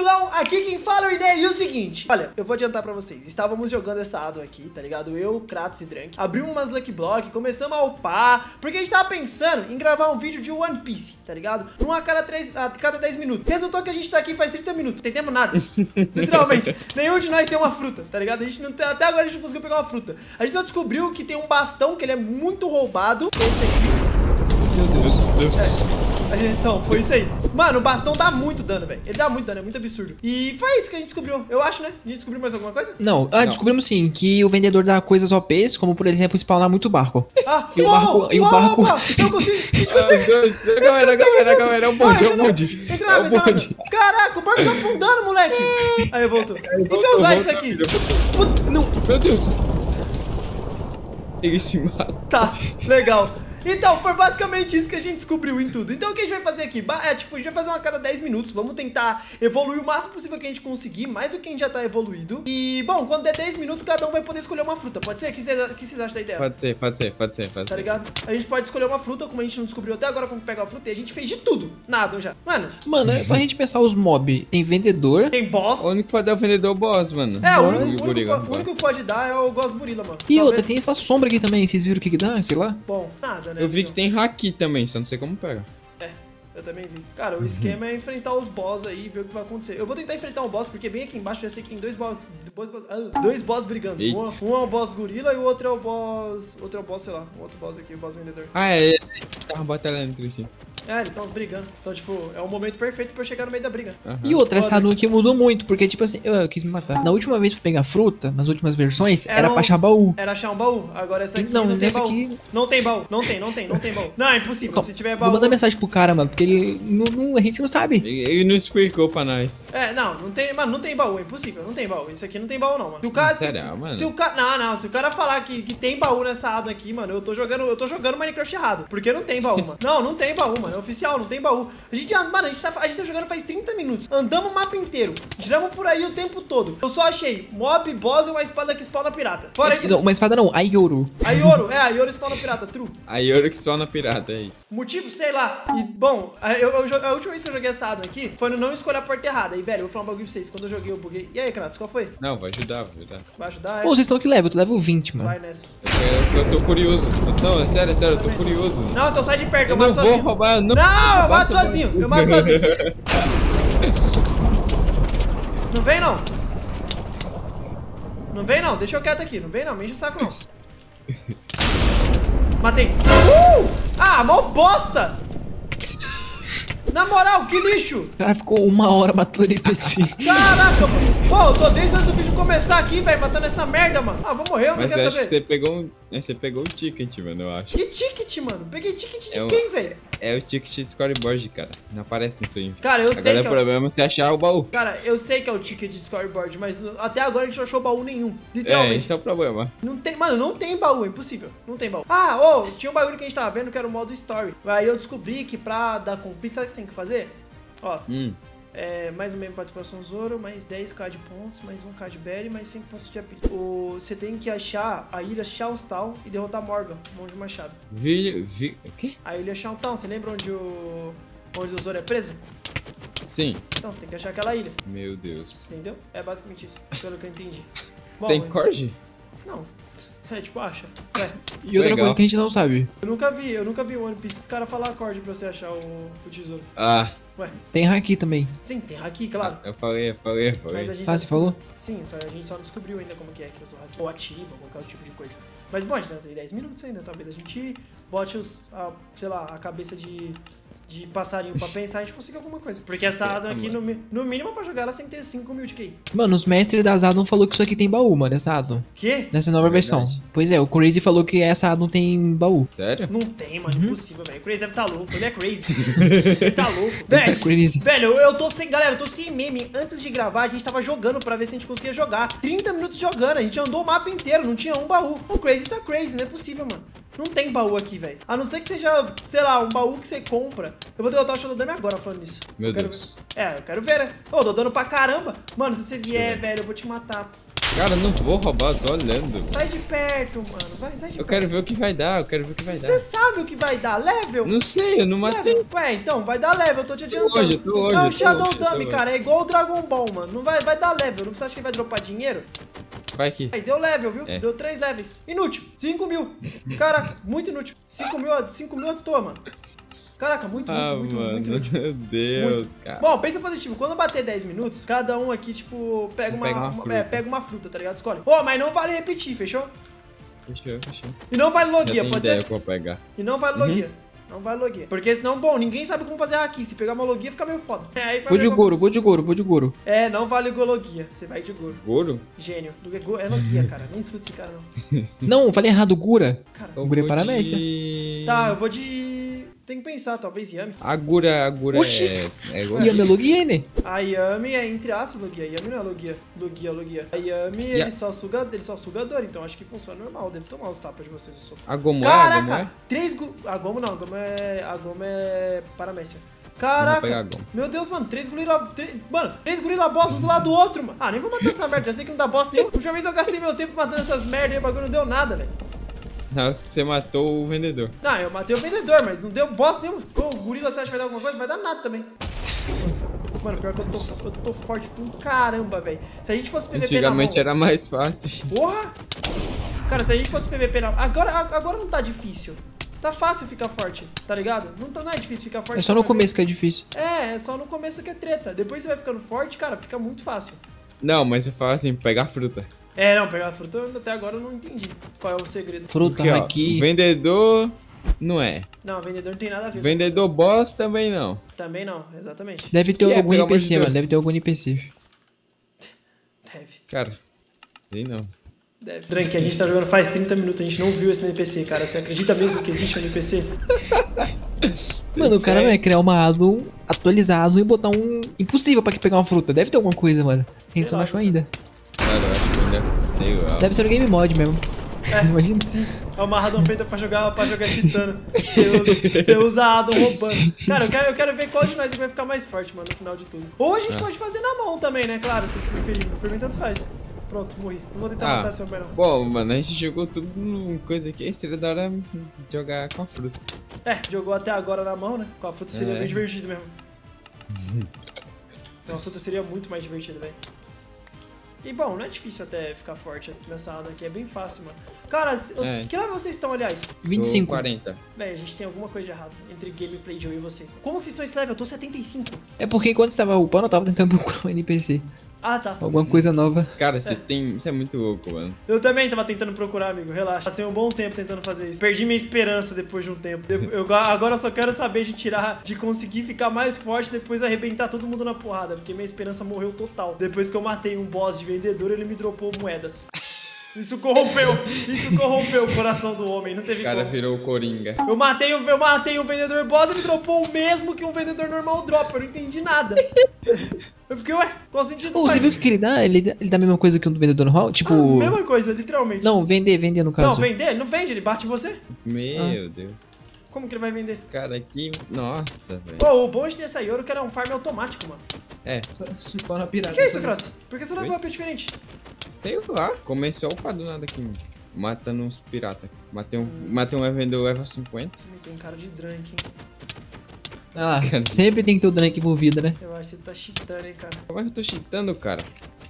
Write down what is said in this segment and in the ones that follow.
tranquilão? Aqui quem fala é o Inê. E o seguinte, olha, eu vou adiantar pra vocês. Estávamos jogando essa addon aqui, tá ligado? Eu, Kratos e Drank. Abrimos umas Lucky Block, começamos a upar, porque a gente tava pensando em gravar um vídeo de One Piece, tá ligado? A cada 10 minutos. Resultou que a gente tá aqui faz 30 minutos. Tem tempo nada. Literalmente. Nenhum de nós tem uma fruta, tá ligado? A gente não tem, até agora a gente não conseguiu pegar uma fruta. A gente só descobriu que tem um bastão que ele é muito roubado. Esse aqui. Meu Deus. Então, foi isso aí. Mano, o bastão dá muito dano, velho. Ele dá muito dano, é muito absurdo. E foi isso que a gente descobriu, eu acho, né? A gente descobriu mais alguma coisa? Não, descobrimos sim, que o vendedor dá coisas OPs, como por exemplo, spawnar muito barco. E o barco... Eu consigo... Calma, é o bonde, Entra na água. Caraca, o barco tá afundando, moleque. Aí, voltou. E se eu usar isso aqui? Não, meu Deus. Ele se mata. Tá, legal. Então, foi basicamente isso que a gente descobriu em tudo. Então, o que a gente vai fazer aqui? A gente vai fazer uma a cada 10 minutos. Vamos tentar evoluir o máximo possível que a gente conseguir, mais do que a gente já tá evoluído. E, bom, quando der 10 minutos, cada um vai poder escolher uma fruta. Pode ser? O que vocês acham da ideia? Pode ser. Tá ligado? A gente pode escolher uma fruta, como a gente não descobriu até agora como pegar a fruta. E a gente fez de tudo. Nada já. Mano, é só a gente pensar os mobs. Tem vendedor. Tem boss. O único que pode dar o vendedor é o boss, mano. O único que pode dar é o Ghost Gorilla, mano. E outra, tem essa sombra aqui também. Vocês viram o que dá? Sei lá. Bom, nada, né? Eu vi que tem aqui também, só não sei como pega. Eu também vi. Cara, o esquema é enfrentar os boss aí e ver o que vai acontecer. Eu vou tentar enfrentar um boss, porque bem aqui embaixo eu já sei que tem dois boss brigando. Um é o boss gorila e o outro é o boss... Outro é o boss, sei lá. O outro boss aqui, o boss vendedor. Ele tava batalhando entre si. Eles estão brigando. Então, tipo, é o momento perfeito pra eu chegar no meio da briga. E outra, essa addon aqui mudou muito, porque, tipo assim, eu quis me matar. Na última vez pra pegar fruta, nas últimas versões, era pra achar baú. Era achar um baú. Agora essa aqui não tem baú. Aqui... Não tem baú. Não tem baú. Não, é impossível. Se tiver baú... Vou mandar mensagem pro cara, mano, porque ele... a gente não sabe. Ele não explicou pra nós. Não tem... Mano, não tem baú. É impossível. Não tem baú. Isso aqui não tem baú, não, mano. Se o cara... Mano? Se o cara... Não. Se o cara falar que tem baú nessa addon aqui, mano, eu tô jogando Minecraft errado. Porque não tem baú, mano. Não tem baú, mano. É oficial, não tem baú. A gente tá jogando faz 30 minutos. Andamos o mapa inteiro. Giramos por aí o tempo todo. Eu só achei mob, boss e uma espada que spawna pirata. Fora isso. Não, uma espada não, a Yoru. A Yoru spawna pirata, true. A Yoru que spawna pirata, é isso. Motivo, sei lá. E, bom, a última vez que eu joguei essa addon aqui foi no não escolher a porta errada. E, velho, eu vou falar um bagulho pra vocês. Quando eu joguei, eu buguei. E aí, Kratos, qual foi? Não, vai ajudar. Vai ajudar, Pô, vocês estão que level? Eu tô level 20, mano. Vai nessa. Eu tô curioso. Não, é sério, eu tô curioso. Não, então sai de perto, eu mato sozinho. Eu vou roubar, não, eu mato sozinho. Eu mato sozinho. Não vem, não. Não vem, não. Deixa eu quieto aqui. Não vem, não. Me enche o saco, não. Matei. Mó bosta. Na moral, que lixo. O cara ficou 1 hora matando NPC. Caraca, pô, eu tô desde antes do vídeo começar aqui, velho, matando essa merda, mano. Vou morrer, eu não quero saber. Mas eu acho que você pegou o ticket, mano, eu acho. Que ticket, mano? Peguei ticket de quem, velho? É o ticket de scoreboard, cara. Não aparece no seu info. Cara, eu sei que agora o problema é você achar o baú. Cara, eu sei que é o ticket de scoreboard, mas até agora a gente não achou baú nenhum. Literalmente. Esse é o problema. Mano, não tem baú, é impossível. Não tem baú. Tinha um bagulho que a gente tava vendo que era o modo story. Aí eu descobri que pra dar complete, sabe o que você tem que fazer? Ó. Mais um membro de participação Zoro, mais 10k de pontos, mais 1k de berry, mais 5 pontos de apito. Você tem que achar a ilha Shouttown e derrotar Morgan, mão de machado. O quê? A ilha Shouttown, você lembra onde o Zoro é preso? Sim. Então, você tem que achar aquela ilha. Meu Deus. Entendeu? É basicamente isso, pelo que eu entendi. Bom, tem corte? Não. Tipo, acha. E outra coisa que a gente não sabe. Eu nunca vi One Piece, os caras falar acorde pra você achar o tesouro. Ué. Tem haki também. Sim, tem haki, claro. Eu falei. Mas você falou? Sim, a gente só descobriu ainda como que é que usa o haki. Ou ativa, qualquer outro tipo de coisa. Mas bom, a gente tem 10 minutos ainda, talvez a gente bote sei lá, a cabeça de passarinho pra pensar, a gente consiga alguma coisa. Porque essa addon aqui, no mínimo, pra jogar ela tem que ter 5 mil de QI. Mano, os mestres das addon falou que isso aqui tem baú, mano, essa addon. Quê? Nessa nova versão. Pois é, o Crazy falou que essa addon tem baú. Sério? Não tem, mano, impossível, velho. O Crazy deve tá louco, ele é crazy. Ele tá louco. Velho, eu tô sem, galera, eu tô sem meme. Antes de gravar, a gente tava jogando pra ver se a gente conseguia jogar. 30 minutos jogando, a gente andou o mapa inteiro, não tinha um baú. O Crazy tá crazy, não é possível, mano. Não tem baú aqui, velho. A não ser que seja, sei lá, um baú que você compra. Eu vou derrotar o Shododame agora falando nisso. Meu Deus. Eu quero ver, né? Tô dando pra caramba. Mano, se você vier, velho, eu vou te matar. Cara, não vou roubar, tô olhando. Sai de perto, mano. Vai, sai de Eu perto. quero ver o que vai dar, eu quero ver o que vai dar. Você sabe o que vai dar, level? Não sei, eu não matei. Level. Ué, então, vai dar level, eu tô te adiantando. Eu tô hoje, É eu o tô Shadow hoje, eu tô Dummy, hoje. cara, é igual o Dragon Ball, mano. Não vai dar level, não você acha que vai dropar dinheiro? Vai aqui. Aí, deu level, viu? É. Deu 3 levels. Inútil, 5 mil. Caraca, muito inútil. 5 mil à toa, mano. Caraca, muito Mano, inútil. meu Deus, Muito. cara. Bom, pensa positivo. Quando bater 10 minutos, cada um aqui, tipo, pega Pega uma fruta, tá ligado? Escolhe. Ô, mas não vale repetir, fechou? Fechou. E não vale Já logia, tenho pode ideia ser? que eu vou pegar. E não vale logia. Não vale logia. Porque senão, bom, ninguém sabe como fazer aqui. Se pegar uma logia, fica meio foda. Aí vai Vou de pegar- Goro, vou de Goro, vou de Goro. É, não vale logia. Você vai de Goro. Goro? Gênio. É logia, cara. Nem escuta esse cara, não. Não, falei errado, Gura. Cara, Eu Gura é vou paramécia. de... tá, eu vou de... Tem que pensar, talvez Yami. Agura Oxi. é igual. E a melodia, né? A Yami é entre aspas logia. Yami não é logia. Logia. A Yami, ele só suga dor, então acho que funciona normal. Devo tomar os tapas de vocês, eu sou. A Gomu é? Caraca! A Gomu não, a Gomu é paramécia. Vou pegar a Caraca! Gomu. Meu Deus, mano, três gorila boss um do lado do outro, mano. Ah, nem vou matar essa merda, já sei que não dá boss nenhum. Última vez eu gastei meu tempo matando essas merda e o bagulho não deu nada, velho. Não, você matou o vendedor. Não, eu matei o vendedor, mas não deu boss nenhum. Pô, o gorila, você acha que vai dar alguma coisa? Vai dar nada também. Nossa, mano, pior que eu tô forte pra um caramba, velho. Se a gente fosse PVP Antigamente na mão... era mais fácil. Porra! Cara, se a gente fosse PVP na mão... Agora não tá difícil. Tá fácil ficar forte, tá ligado? Não é difícil ficar forte. É só no pra começo que é difícil. É só no começo que é treta. Depois você vai ficando forte, cara, fica muito fácil. Não, mas eu falo assim, pegar fruta. É, não, pegar fruta até agora eu não entendi qual é o segredo. Fruta Porque, ó, aqui. vendedor não é. Não, vendedor não tem nada a ver. Vendedor boss também não. Também não, exatamente. Deve ter Que é, algum pelo amor de NPC, mano. Deus? Deve ter algum NPC. Deve. Cara, sei não. Drunk, a gente tá jogando faz 30 minutos, a gente não viu esse NPC, cara. Você acredita mesmo que existe um NPC? Mano, o cara vai criar uma addon atualizado e botar um impossível pra que pegar uma fruta. Deve ter alguma coisa, mano. A Sei gente só lá, não achou ainda. Cara, eu acho que ainda sei lá. Deve ser no game mod mesmo. É, Imagina. sim. É uma addon feita pra jogar titano. Você usa a addon roubando. Cara, eu quero ver qual de nós vai ficar mais forte, mano, no final de tudo. Ou a gente pode fazer na mão também, né? Claro, se você preferir. Pra mim tanto faz. Pronto, morri. Não vou tentar matar seu pai, não. Bom, mano, a gente jogou tudo numa coisa aqui. Seria da hora jogar com a fruta. É, jogou até agora na mão, né? Com a fruta seria É. bem divertido mesmo. Com a fruta seria muito mais divertido, velho. E bom, não é difícil até ficar forte nessa addon aqui, é bem fácil, mano. Cara, que level vocês estão, aliás? 25. Tô 40. Véi, a gente tem alguma coisa de errado entre gameplay de eu e vocês. Como que vocês estão nesse level? Eu tô 75. É porque enquanto você tava upando, eu tava tentando procurar um NPC. Ah, tá. Alguma coisa nova. Cara, você é muito louco, mano. Eu também tava tentando procurar, amigo, relaxa. Passei um bom tempo tentando fazer isso. Perdi minha esperança depois de um tempo. Agora eu só quero saber de conseguir ficar mais forte depois arrebentar todo mundo na porrada, porque minha esperança morreu total. Depois que eu matei um boss de vendedor, ele me dropou moedas. Isso corrompeu o coração do homem, não teve O cara como. virou o Coringa. Eu matei um vendedor boss e ele dropou o mesmo que um vendedor normal dropa. Eu não entendi nada. Eu fiquei, ué, qual sentido Pô, faz? você viu o que ele dá? Ele dá a mesma coisa que um do vendedor normal? Tipo. Mesma coisa, literalmente. Não, vender no caso. Não, vender? Ele não vende, ele bate em você. Meu Deus. Como que ele vai vender? Cara, aqui... Nossa, velho. Pô, o bom de ter essa Yoro é que era um farm automático, mano. É, Spawna pirata. Que isso, Kratos? Por que você levou Oi? a up diferente? sei lá. Começou a upar do nada aqui, matando uns piratas. Matei um evento level 50. Você me tem cara de drunk, hein? Ah lá, sempre tem que ter o Drunk envolvido, né? Eu acho que você tá cheatando, hein, cara. Como é que eu tô cheatando, cara?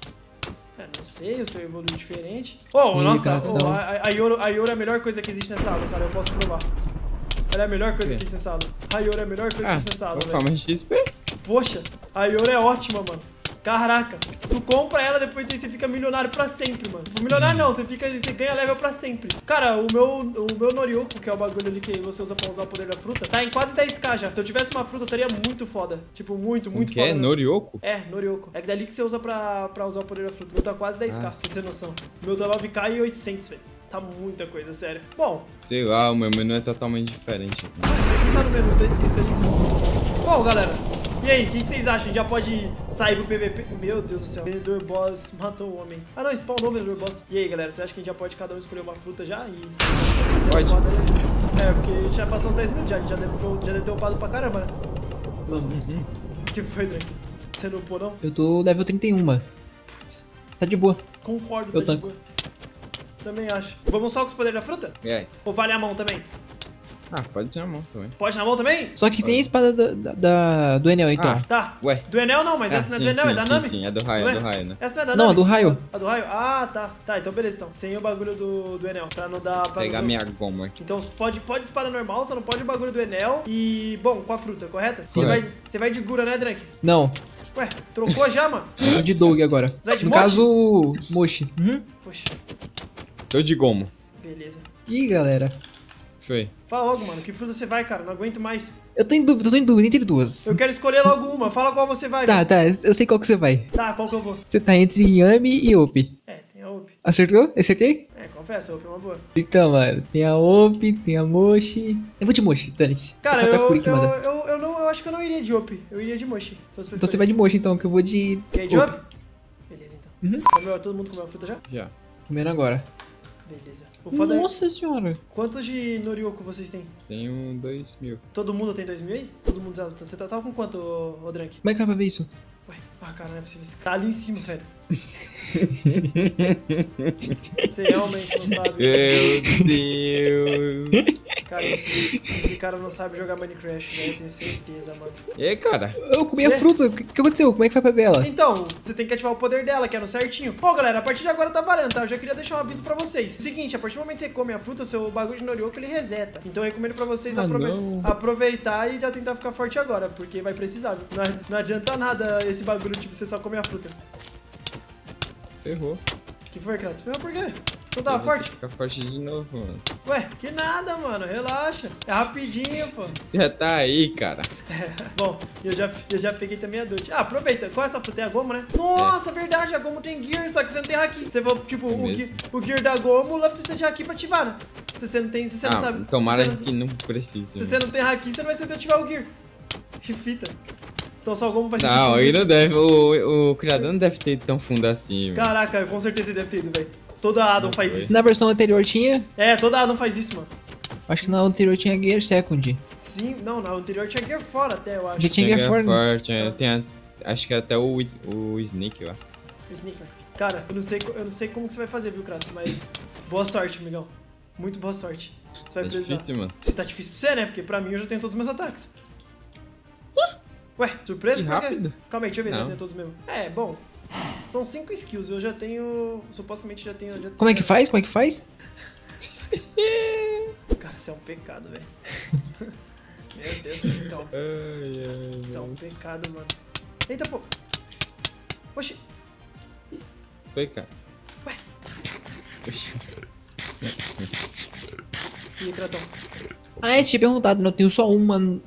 Não sei, o seu evoluiu diferente. Oh, Ih, nossa, gatão. a Yoro é a melhor coisa que existe nessa aula, cara. Eu posso provar. Ela é a melhor coisa que existe nessa aula. A Yoro é a melhor coisa que existe nessa aula, vou velho. falar mais XP. Poxa, a Yoro é ótima, mano. Caraca, tu compra ela, depois disso você fica milionário pra sempre, mano. Tipo, milionário não, você ganha level pra sempre. Cara, o meu Norioku, que é o bagulho ali que você usa pra usar o poder da fruta, tá em quase 10k já. Se eu tivesse uma fruta, eu estaria muito foda. Tipo, muito O que foda. é? Norioku? É, Norioku. É dali que você usa pra usar o poder da fruta. O meu tá quase 10k, pra você ter noção. O meu tá 9k e 800, velho. Tá muita coisa, sério. Bom, Sei lá, o meu menu é totalmente diferente. não tá no menu, tá escrito ali sim. Bom, galera, e aí, o que vocês acham? Já pode sair pro PVP? Meu Deus do céu. Vendedor boss matou o homem. Ah não, spawnou o vendedor boss. E aí, galera, você acha que a gente já pode cada um escolher uma fruta já? E sair Pode. upado ali? É, porque já passou uns 10 minutos já, a gente já deve ter upado pra caramba, né? O que foi, Drake? Você não upou, não? Eu tô level 31, mano. Tá de boa. Concordo, Eu tá de tanco. boa. Também acho. Vamos só com os poderes da fruta? Yes. Ou vale a mão também? Ah, pode ir na mão também. Pode na mão também? Só que sem a espada do Enel, então. Ah. Tá. Ué. Do Enel não, mas essa não é do Enel, é da Nami. Sim, é do raio, Não é do raio, né? Essa não é da Não, Nami? a do raio. A do raio? Ah, tá. Tá, então beleza, então. Sem o bagulho do Enel, pra não dar... Pra Pegar não- minha goma aqui. Então pode espada normal, só não pode o bagulho do Enel. E, bom, com a fruta, correto? Sim. Você vai de Gura, né, Drank? Não, Ué, trocou já, mano? tô de Doug agora. Zé de No Mochi? caso, Mochi. Uhum. Poxa, Tô de gomo. beleza. Ih, galera. Foi. Fala logo, mano. Que fruta você vai, cara? Não aguento mais. Eu tô em dúvida entre duas. Eu quero escolher logo uma. Fala qual você vai. Tá, velho. tá, eu sei qual que você vai. Tá, qual que eu vou? Você tá entre Yami e Opi. É, tem a Op. Acertou? Acertei? É, confessa, a Op é uma boa. Então, mano, tem a Opi, tem a Mochi. Eu vou de Mochi, dane-se. Cara, Vou botar eu, Kuri que manda. eu acho que eu não iria de Op. Eu iria de Mochi. Se fosse pra Então você escolher. vai de Mochi, então, que eu vou de... Quer de Op? Beleza, então. Uhum. Todo mundo comeu a fruta já? Já. Comendo agora. Beleza. O foda é... Nossa senhora. Quantos de Norioku vocês têm? Tenho 2.000. Todo mundo tem 2.000 aí? Todo mundo tá... Você tava com quanto, ô Drank? Como é que vai pra ver isso? Ué, cara, não é possível. Esse cara ali em cima, velho. Você realmente não sabe. Meu Deus. Cara, esse cara não sabe jogar Minecraft, né? Eu tenho certeza, mano. E aí, cara? Eu comi a fruta, o que aconteceu? Como é que foi pra ver ela? Então, você tem que ativar o poder dela, que é no certinho. Bom, galera, a partir de agora tá valendo, tá? Eu já queria deixar um aviso pra vocês. Seguinte, a partir do momento que você come a fruta, o seu bagulho de Norioku, ele reseta. Então eu recomendo pra vocês não. aproveitar e já tentar ficar forte agora, porque vai precisar, viu? Não adianta nada esse bagulho, tipo, você só come a fruta. Ferrou. Que foi, Kratos? Ferrou por quê? Não tava Eu vou ter forte? que ficar forte de novo, mano. Ué, que nada, mano. Relaxa. É rapidinho, pô. Você já tá aí, cara. Bom, eu já peguei também a Dutch. Ah, aproveita. Qual é essa fruta? Tem a Gomo, né? Nossa, verdade. A Gomo tem Gear, só que você não tem Haki. Você vai, tipo, o Gear da Gomo, o Luffy precisa de Haki pra ativar, né? Se você não tem, se você não sabe... Tomara se você que não precise. Se você não tem Haki, você não vai saber ativar o Gear. Que fita. Então só o Gomo vai ser Não, tipo, ele não deve. O criador não deve ter ido tão fundo assim, mano. Caraca, com certeza ele deve ter ido, velho. Toda Adam faz foi. isso. Na versão anterior tinha... É, toda Adam faz isso, mano. Acho que na anterior tinha Gear Second. Sim, não, na anterior tinha Gear fora até, eu acho. Já tinha Gear Forte. Forte, acho que até o Snake lá. O Sneak, né? Cara, eu não sei como que você vai fazer, viu, Kratos, mas boa sorte, amigão. Muito boa sorte. Você vai É precisar. difícil, mano. Se tá difícil pra você, né? Porque pra mim eu já tenho todos os meus ataques. Ué, surpresa? Que Por quê? rápido. Calma aí, deixa eu ver se eu Não. tenho todos mesmo. É, bom. São 5 skills, eu já tenho. Supostamente já tenho. Como é que faz? Como é que faz? Cara, isso é um pecado, velho. Meu Deus, então. Isso é um pecado, mano. Eita, pô. Oxi. Foi, cara. E aí, Kratão? Ah, você tinha perguntado, não tenho só uma no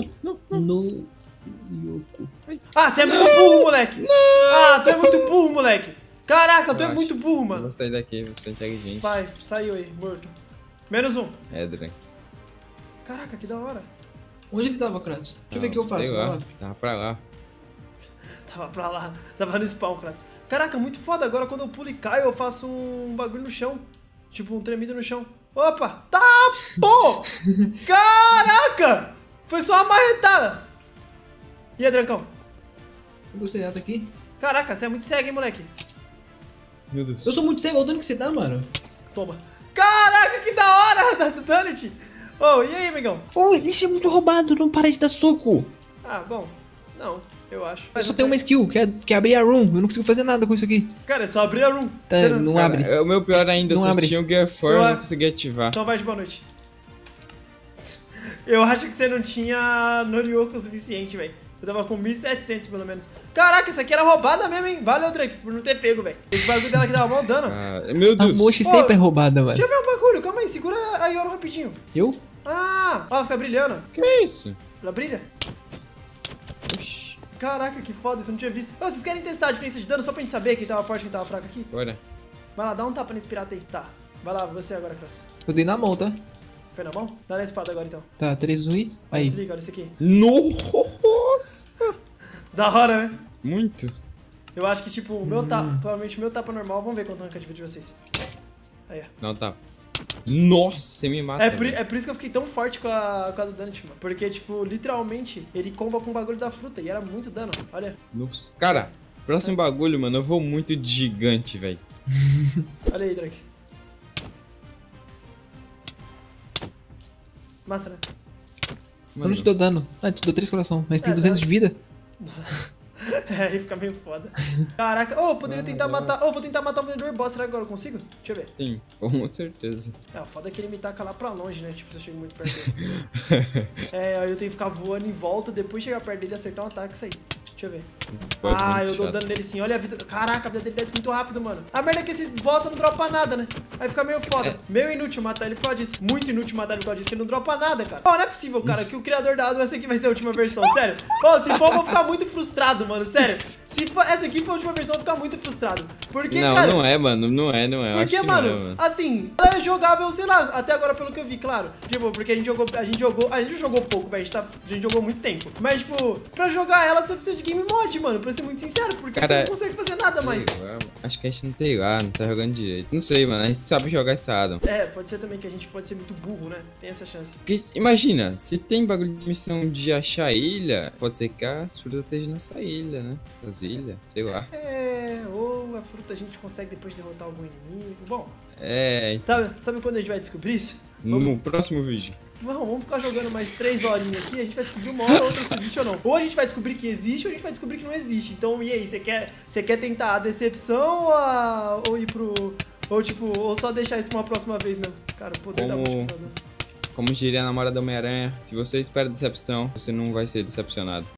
Yoku. Ah, você é muito burro, moleque! Ah, tu é muito burro, moleque! Caraca, tu é Relaxa. muito burro, Eu mano. vou sair daqui, vou ser inteligente. Vai, saiu aí, morto. Menos um. É, Drank. Caraca, que da hora. Onde ele tava, Kratos? Deixa eu ver o que eu faço. Sei vai lá, lá. tava pra lá. Tava pra lá, tava no spawn, Kratos. Caraca, muito foda. Agora quando eu pulo e caio, eu faço um bagulho no chão. Tipo, um tremido no chão. Opa! Tá, pô! Caraca! Foi só uma marretada. E aí, Drancão? Você tá aqui? Caraca, você é muito cego, hein, moleque? Meu Deus. Eu sou muito cego, olha o dano que você dá, mano. Toma. Caraca, que da hora, Danity. Oh, e aí, amigão? Ô, isso é muito roubado, não para de dar soco. Ah, bom. Não, eu acho. Eu só tenho uma skill, que é abrir a room. Eu não consigo fazer nada com isso aqui. Cara, é só abrir a room. Tá, Você não Cara, abre. o meu pior ainda, eu Não só abre. tinha o Gear 4 e Eu não a- consegui ativar. Então vai de boa noite. Eu acho que você não tinha Norioku o suficiente, velho. Eu tava com 1.700 pelo menos. Caraca, essa aqui era roubada mesmo, hein? Valeu, Drake, por não ter pego, velho. Esse bagulho dela que dava mal dano. Ah, meu A Deus. Mochi Ô, sempre é roubada, mano. Deixa eu ver um bagulho, calma aí, segura a Yoro rapidinho. Eu? Ah, ela fica brilhando. Que é isso? Ela brilha? Oxi. Caraca, que foda, isso eu não tinha visto. Ô, vocês querem testar a diferença de dano só pra gente saber quem tava forte e quem tava fraco aqui? Bora. Vai lá, dá um tapa nesse pirata aí. Tá. Vai lá, você agora, Kratos. Eu dei na mão, tá? Foi na mão? Dá na espada agora então. Tá, 3, 1 e... Aí. Se Aí. liga, olha isso aqui. Nossa. Da hora, né? Muito. Eu acho que, tipo, o meu tapa, provavelmente o meu tapa normal, vamos ver quanto rank de vocês. Aí, ó. Não, tá. Nossa, você me mata. É por velho. isso que eu fiquei tão forte com a do Dante, mano. Porque, tipo, literalmente, ele comba com o bagulho da fruta e era muito dano, olha. Nossa. Cara, Próximo bagulho, mano, eu vou muito de gigante, velho. Olha aí, Drake. Massa, né? Eu não te dou dano. Ah, te dou 3 coração, mas tem 200 de vida. É, aí fica meio foda. Caraca, eu poderia tentar matar. Vou tentar matar o vendedor boss. Será que agora eu consigo? Deixa eu ver. Sim, com certeza. O foda é que ele me taca lá pra longe, né? Tipo, se eu chego muito perto dele. Aí eu tenho que ficar voando em volta, depois chegar perto dele e acertar um ataque e sair. Deixa eu ver. Eu dou dano nele sim. Olha a vida. Caraca, a vida dele desce muito rápido, mano. A merda é que esse boss não dropa nada, né? Aí fica meio foda. Meio inútil matar ele por causa disso. Muito inútil matar ele por causa disso. Ele não dropa nada, cara. Não é possível, cara, que o criador da essa aqui vai ser a última versão. Sério. Se for, eu vou ficar muito frustrado, mano. Sério. Se for, essa aqui for a última versão, eu vou ficar muito frustrado. Porque, cara... Não é, mano. Não é. Porque, mano, assim, ela é jogável, sei lá, até agora pelo que eu vi, claro. Tipo, porque a gente não jogou pouco, velho. A gente jogou muito tempo. Mas, tipo, pra jogar ela, você precisa de game mod, mano. Pra ser muito sincero, porque cara, você não consegue fazer nada mais. Acho que a gente não tem lá, não tá jogando direito. Não sei, mano. A gente sabe jogar esse Adam. Pode ser também que a gente pode ser muito burro, né? Tem essa chance. Porque, imagina, se tem bagulho de missão de achar ilha, pode ser que as frutas estejam nessa ilha, né? As ilhas, sei lá. Ou a fruta a gente consegue depois derrotar algum inimigo. Bom, sabe quando a gente vai descobrir isso? No próximo vídeo. Vamos ficar jogando mais 3 horinhas aqui, a gente vai descobrir uma hora ou outra se existe ou não. Ou a gente vai descobrir que existe, ou a gente vai descobrir que não existe. Então, e aí, você quer tentar a decepção ou ir pro... Ou só deixar isso pra uma próxima vez mesmo? Cara, o poder da multiplicador. Como diria a namorada do Homem-Aranha, se você espera decepção, você não vai ser decepcionado.